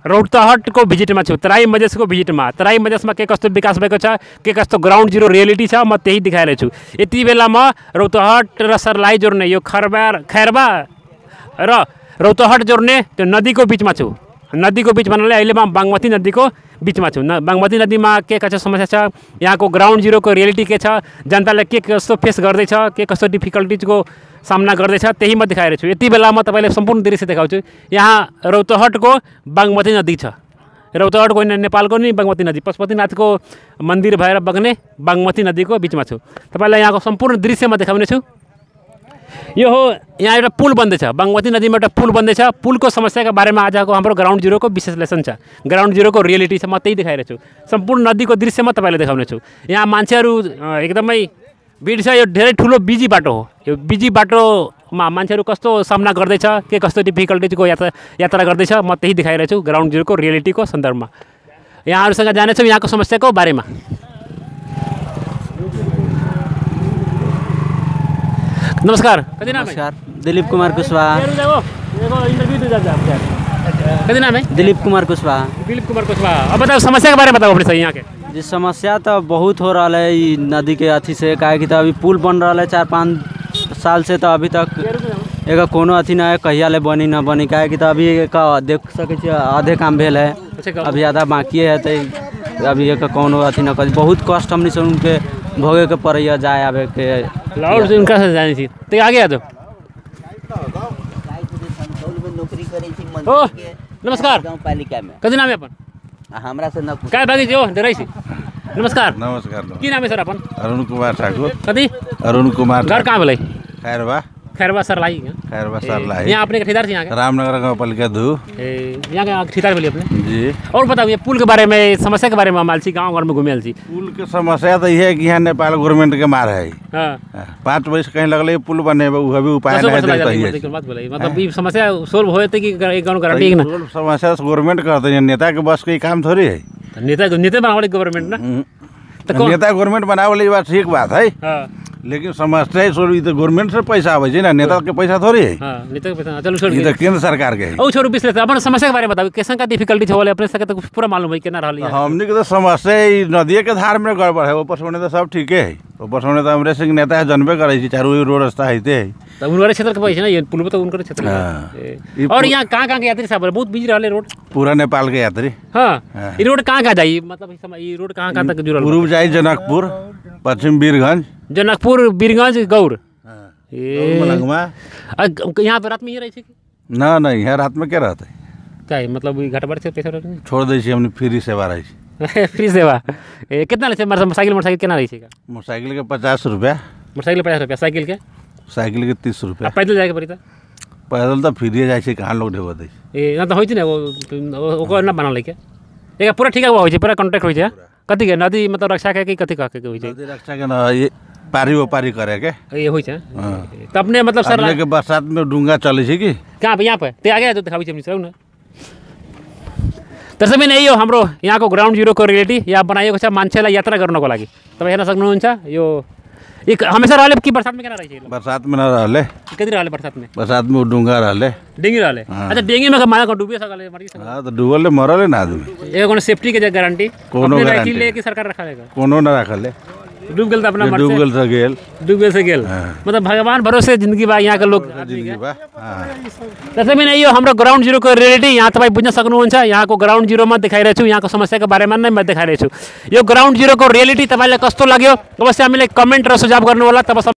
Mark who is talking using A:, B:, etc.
A: रौतहटको भिजिटमा छु, तराई मधेसको भिजिटमा। तराई मधेसमा के कस्तो विकास भएको छ, के कस्तो ग्राउन्ड जिरो रियालिटी छ, म त्यही देखाइरहेको छु। यति बेला म रौतहट र सर्लाही जोड्ने यो खैरवा र रौतहट जोड्ने त्यो नदीको बिचमा छु। नदीको बिच भन्नाले अहिले म बागमती नदीको बिचमा छु। बागमती नदीमा के कस्तो समस्या छ, यहाँको ग्राउन्ड जिरोको रियालिटी के छ, जनताले के कस्तो फेस गर्दैछ, के कस्तो डिफिकल्टिजको सामना गर्दैछ, त्यही म देखाइरहेको छु। यति बेला म तपाईँलाई सम्पूर्ण दृश्य देखाउँछु। यहाँ रौतहटको बागमती नदी छ। रौतहटको नेपालको नि बागमती नदी, पशुपतिनाथको मन्दिर भएर बग्ने बागमती नदीको बिचमा छु। तपाईँलाई यहाँको सम्पूर्ण दृश्य म देखाउने छु। यो हो, यहाँ एउटा पुल बन्दैछ, बागमती नदीमा एउटा पुल बन्दैछ। पुलको समस्याको बारेमा आजको हाम्रो ग्राउन्ड जिरोको विश्लेषण छ, ग्राउन्ड जिरोको रियालिटी छ, म त्यही देखाइरहेको छु। सम्पूर्ण नदीको दृश्य म तपाईँलाई देखाउने छु। यहाँ मान्छेहरू एकदमै भिड छ। यो धेरै ठुलो बिजी बाटो हो। यो बिजी बाटोमा मान्छेहरू कस्तो सामना गर्दैछ, के कस्तो डिफिकल्टिजको यात्रा गर्दैछ, म त्यही देखाइरहेको छु ग्राउन्ड जिरोको रियालिटीको सन्दर्भमा। यहाँहरूसँग जानेछौँ यहाँको समस्याको बारेमा। नमस्कार, कति नाम है?
B: नमस्कार, दिलीप कुमार कुशवाहा।
A: कति नाम है?
B: दिलीप कुमार कुशवाहा।
A: दिलीप कुमार कुशवाहा। अब बताओ समस्या के बारे में बताओ अपने सही यहाँ के।
B: जी, समस्या तो बहुत हो रहा है ई नदी के अथी से, काहे कि तो अभी पुल बन रहा है 4-5 साल से, तो अभी तक एक कोनो अथी ना है, कहिया ले बनी ना बनी, काहे कि तो अभी एक देख सके छी आधे काम भेल है, अभी आधा बाकी है। तो अभी एक कोनो अथी ना कर, बहुत कष्ट हमनी से उनके भोगे के पड़ैया, जाए आवे के।
A: लाहौर से उनका से जानी थी तो आगे आ जाओ। ओ नमस्कार,
C: गांव पालिका में
A: कति नाम है अपन?
C: हमरा से न
A: काय भागी जो डराई छी। नमस्कार,
D: नमस्कार।
A: की नाम है सर अपन?
D: अरुण कुमार ठाकुर।
A: कति?
D: अरुण कुमार।
A: घर कहाँ भेलै?
D: खैरवा।
A: खैरवा सर्लाही।
D: खैरवा सर्लाही।
A: यहाँ अपने ठेकेदार थे यहाँ के?
D: रामनगर गाँव पालिका धू।
A: यहाँ के ठेकेदार भेली अपने?
D: जी।
A: और बताओ ये पुल के बारे में, समस्या के बारे में मालसी गाँव घर में घूमे आल छी।
D: पुल के समस्या तो ये है कि यहाँ नेपाल गवर्नमेंट के मार है।
A: हाँ।
D: 5 बजे से कहीं लगले पुल बने, वो भी उपाय नहीं है।
A: मतलब ये समस्या सोल्व होए थे कि एक गारंटी ना?
D: समस्या गवर्नमेंट करते हैं, नेता के बस कोई काम थोड़ी है।
A: नेता बनावली गवर्नमेंट ना?
D: नेता गवर्नमेंट बनावली बात ठीक बात है, लेकिन समस्या है सोल्व तो गवर्नमेंट से पैसा आवे छै ना, नेता के पैसा थोड़ी है।
A: हां, नेता के पैसा चलो छोड़,
D: ये तो केंद्र सरकार के है।
A: ओ छोड़ विश्लेषण अपन समस्या के बारे में बताओ, कैसन का डिफिकल्टी होले अपने सके तो पूरा मालूम है केना रहल है।
D: हमनी के तो समस्या है नदी के धार में गड़बड़ है, ऊपर से तो सब ठीक है। ऊपर से तो हमरे सिंह नेता है, जनबे करे छी, चारों रोड रास्ता है
A: तो उनके क्षेत्र के पैसा ना, ये पुल तो उनके क्षेत्र है। और यहाँ कहाँ के यात्री सब बहुत बिजी रहले रोड?
D: पूरा नेपाल के यात्री।
A: हाँ, ये रोड कहाँ जाई, मतलब ये रोड कहाँ तक जुड़ल?
D: पूर्व जाई जनकपुर, पश्चिम वीरगंज,
A: जनकपुर, वीरगंज, गौर।
D: मलंगवा।
A: यहाँ पे रात में ही रहे
D: ना नहीं, यहाँ रात में क्या रहते है?
A: क्या है मतलब घाट से पैसा
D: छोड़ दी हमने फ्री सेवा रही।
A: फ्री सेवा कितना ले? मोटरसाइकिल कितना रही?
D: मोटरसाइकिल के 50 रुपया।
A: मोटरसाइकिल 50 रुपया, साइकिल के?
D: साइकिल के 30 रुपया।
A: पैदल जाए के पड़ी?
D: पैदल तो फ्री जाए, कहाँ लोग ढेबो दे
A: ना तो होई ना वो ना बनल के एक पूरा ठीक हो पूरा कॉन्ट्रैक्ट हो जाए कथी के नदी मतलब रक्षा के कथी कह के होई
D: नदी रक्षा के ना, ये पारी वो पारी करे के
A: ये होई छै। त अपने मतलब सर
D: के बरसात में डूंगा चले छै कि
A: कहाँ पे? यहाँ पे ते आगे तो दिखाबी छै सब ना। त्यसै पनि यही हो हाम्रो यहाँको ग्राउन्ड जिरोको रियालिटी। यहाँ बनाइएको छ मान्छेलाई यात्रा गर्नको लागि। तपाईँ हेर्न सक्नुहुन्छ यो एक हमेशा रहले कि बरसात में केना रहे छै?
D: बरसात में ना रहले।
A: कति रहले बरसात में?
D: बरसात में डूंगा रहले,
A: डेंगी रहले। अच्छा डेंगी में माया को डूबे सकले मरि सकले?
D: हां तो डूबले मरले ना आदमी।
A: एगो कोनो सेफ्टी के गारंटी
D: कोनो गारंटी
A: ले कि सरकार रखालेगा?
D: कोनो ना रखले।
A: डूब गेल त अपना मर
D: डूब गेल से गेल,
A: डूब गेल से गेल। मतलब भगवान भरोसे जिंदगी बा यहाँ के लोग
D: जिंदगी बा।
A: त्यसै पनि यो हाम्रो ग्राउन्ड जिरोको रियालिटी यहाँ तपाईँ बुझ्न सक्नुहुन्छ। यहाँको ग्राउन्ड जिरोमा देखाइरहेको छु, यहाँको समस्याको बारेमा नै म देखाइरहेको छु। यो ग्राउन्ड जिरोको रियालिटी तपाईँलाई कस्तो लाग्यो अवश्य हामीलाई कमेन्ट र सुझाव गर्नु होला। तब